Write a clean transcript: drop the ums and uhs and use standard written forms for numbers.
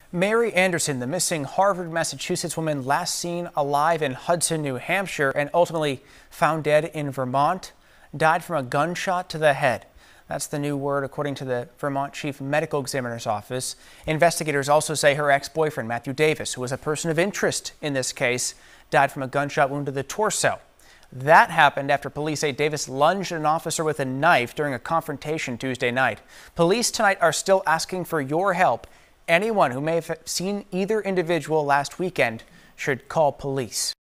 Mary Anderson, the missing Harvard, Massachusetts woman last seen alive in Hudson, New Hampshire, and ultimately found dead in Vermont, died from a gunshot to the head. That's the new word, according to the Vermont Chief Medical Examiner's Office. Investigators also say her ex-boyfriend, Matthew Davis, who was a person of interest in this case, died from a gunshot wound to the torso. That happened after police say Davis lunged at an officer with a knife during a confrontation Tuesday night. Police tonight are still asking for your help. Anyone who may have seen either individual last weekend should call police.